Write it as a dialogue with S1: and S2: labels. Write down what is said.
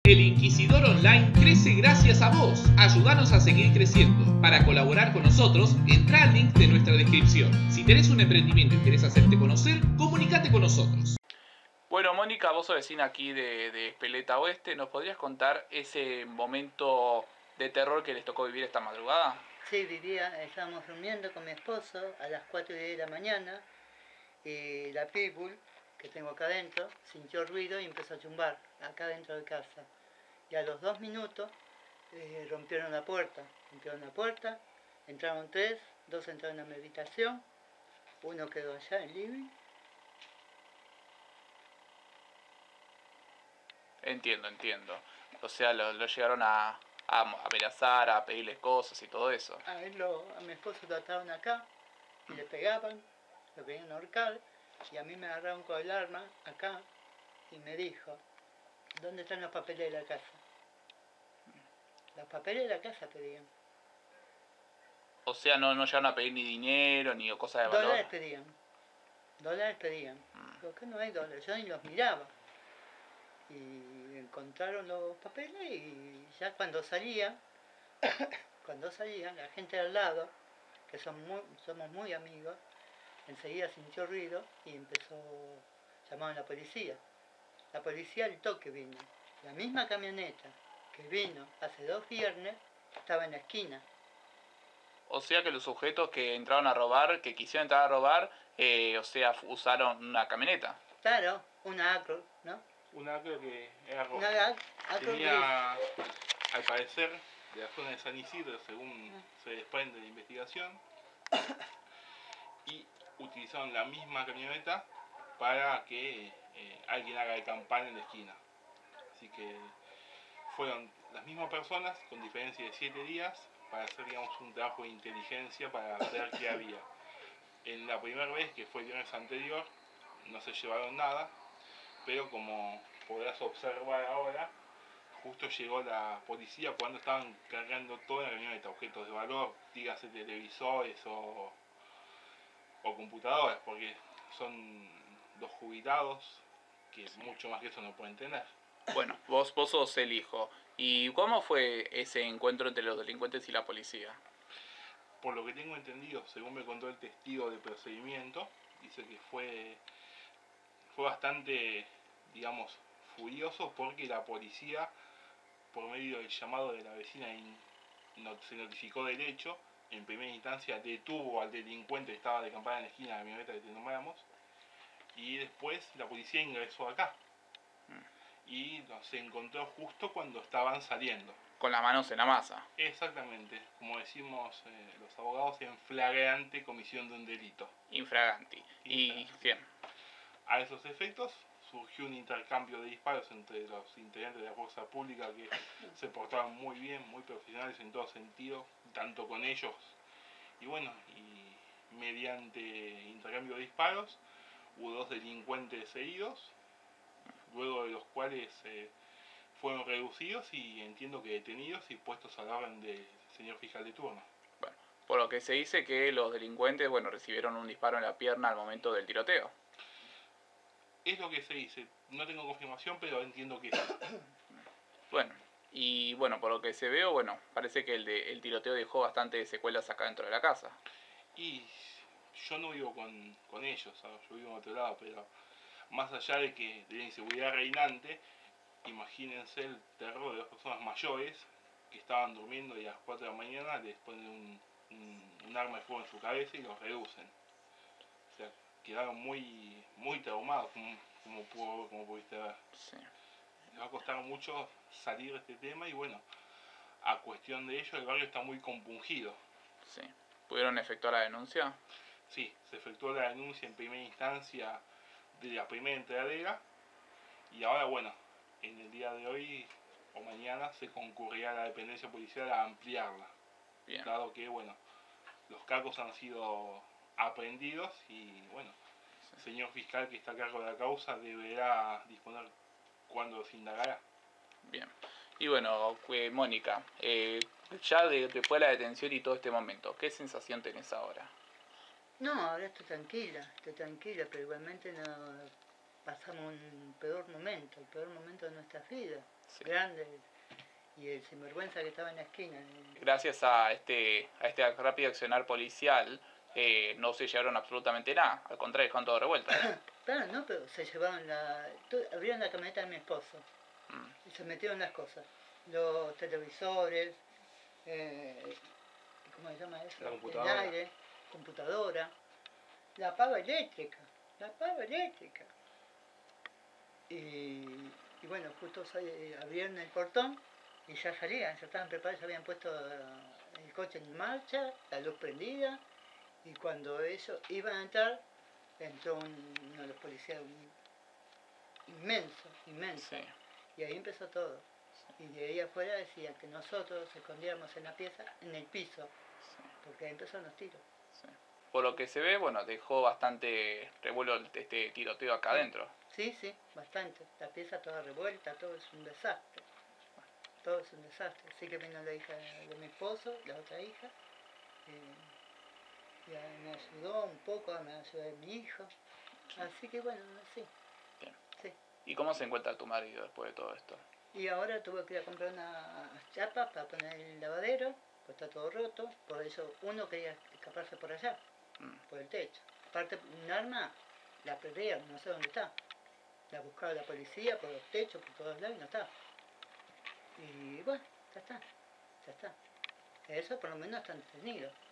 S1: El Inquisidor Online crece gracias a vos. Ayúdanos a seguir creciendo. Para colaborar con nosotros, entra al link de nuestra descripción. Si tenés un emprendimiento y querés hacerte conocer, comunícate con nosotros.
S2: Bueno, Mónica, vos sos vecina aquí de Espeleta Oeste. ¿Nos podrías contar ese momento de terror que les tocó vivir esta madrugada?
S3: Sí, estábamos durmiendo con mi esposo a las 4:10 de la mañana y la Pitbull, que tengo acá adentro, sintió ruido y empezó a chumbar acá dentro de casa. Y a los 2 minutos rompieron la puerta. Entraron 3, 2 entraron a mi habitación, uno quedó allá en el living.
S2: Entiendo. O sea, lo llegaron a amenazar, a pedirles cosas y todo eso.
S3: A mi esposo lo ataron acá y le pegaban, lo querían ahorcar, y a mí me agarraron con el arma acá y me dijo: ¿dónde están los papeles de la casa? Los papeles de la casa pedían.
S2: O sea, no llegaron a pedir ni dinero, ni cosas de valor.
S3: Dólares pedían. ¿Por qué no hay dólares? Yo ni los miraba. Y encontraron los papeles y ya cuando salían, la gente al lado, que somos muy amigos, enseguida sintió ruido y llamaron a la policía. La policía al toque vino. La misma camioneta que vino hace 2 viernes estaba en la esquina.
S2: O sea que los sujetos que entraron a robar, que quisieron entrar a robar, usaron una camioneta.
S3: Claro, una Acro, ¿no?
S4: Una Acro que era roja.
S3: Una Acro
S4: tenía, al parecer, de la zona de San Isidro, según se desprende de la investigación, y utilizaron la misma camioneta para que alguien haga de campana en la esquina. Así que fueron las mismas personas con diferencia de 7 días para hacer, digamos, un trabajo de inteligencia para ver qué había. En la primera vez, que fue el viernes anterior, no se llevaron nada, pero como podrás observar ahora, justo llegó la policía cuando estaban cargando toda la camioneta, objetos de valor, dígase televisores o computadoras, porque son 2 jubilados que mucho más que eso no pueden tener.
S2: Bueno, vos sos el hijo. ¿Y cómo fue ese encuentro entre los delincuentes y la policía?
S4: Por lo que tengo entendido, según me contó el testigo de procedimiento, dice que fue bastante, digamos, furioso porque la policía, por medio del llamado de la vecina, se notificó del hecho. En primera instancia detuvo al delincuente que estaba de campana en la esquina de la camioneta que te nombramos, y después la policía ingresó acá y se encontró justo cuando estaban saliendo.
S2: Con las manos en la masa.
S4: Exactamente, como decimos los abogados, en flagrante comisión de un delito.
S2: Infraganti. Y bien.
S4: A esos efectos surgió un intercambio de disparos entre los integrantes de la fuerza pública, que se portaban muy bien, muy profesionales en todo sentido, tanto con ellos. Y bueno, y mediante intercambio de disparos hubo 2 delincuentes heridos, luego de los cuales fueron reducidos y entiendo que detenidos y puestos a la orden del señor fiscal de turno.
S2: Bueno, por lo que se dice que los delincuentes, recibieron un disparo en la pierna al momento del tiroteo.
S4: Es lo que se dice, no tengo confirmación, pero entiendo que sí.
S2: Bueno, y por lo que se ve, parece que el tiroteo dejó bastantes secuelas acá dentro de la casa.
S4: Y yo no vivo con ellos, ¿sabes? Yo vivo en otro lado, pero más allá de la inseguridad reinante, imagínense el terror de 2 personas mayores que estaban durmiendo y a las 4 de la mañana les ponen un arma de fuego en su cabeza y los reducen. O sea, quedaron muy traumados, como pudiste ver.
S2: Sí.
S4: Les va a costar mucho salir de este tema y bueno, a cuestión de ello el barrio está muy compungido.
S2: Sí. ¿Pudieron efectuar la denuncia?
S4: Sí, se efectuó la denuncia en primera instancia de la primera entregadera y ahora en el día de hoy o mañana se concurrirá a la dependencia policial a ampliarla.
S2: Bien.
S4: Dado que los cacos han sido aprehendidos y el señor fiscal que está a cargo de la causa deberá disponer cuándo se indagará.
S2: Bien. Y Mónica, ya después de la detención y todo este momento, ¿qué sensación tenés ahora?
S3: No, ahora estoy tranquila, pero igualmente no pasamos el peor momento de nuestras vidas.
S2: Sí.
S3: grande, y el sinvergüenza que estaba en la esquina.
S2: Gracias a este rápido accionar policial, no se llevaron absolutamente nada. Al contrario, dejaron todo revuelto.
S3: Claro, no, pero se llevaron abrieron la camioneta de mi esposo y se metieron las cosas. Los televisores, ¿cómo se llama eso?
S4: La computadora.
S3: El aire, computadora, la pava eléctrica. Y bueno, justo abrieron el portón y ya salían, ya estaban preparados, ya habían puesto el coche en marcha, la luz prendida, y cuando ellos iban a entrar, entró uno de los policías inmenso,
S2: Sí.
S3: y ahí empezó todo. Y de ahí afuera decían que nosotros escondiéramos en la pieza, en el piso,
S2: Sí.
S3: porque ahí empezaron los tiros.
S2: Sí. Por lo que se ve, bueno, dejó bastante revuelo este tiroteo acá adentro.
S3: Sí, bastante. La pieza toda revuelta, todo es un desastre. Todo es un desastre. Así que vino la hija de mi esposo, la otra hija, y me ayudó un poco, me ayudó mi hijo. Así que bueno, sí.
S2: Bien.
S3: Sí.
S2: ¿Y cómo se encuentra tu marido después de todo esto?
S3: Y ahora tuve que ir a comprar unas chapas para poner en el lavadero, pues está todo roto. Por eso uno quería escaparse por allá, por el techo. Aparte, un arma la perdieron, no sé dónde está. La buscaba la policía por los techos, por todos lados y no está. Y bueno, ya está. Eso por lo menos está entretenido.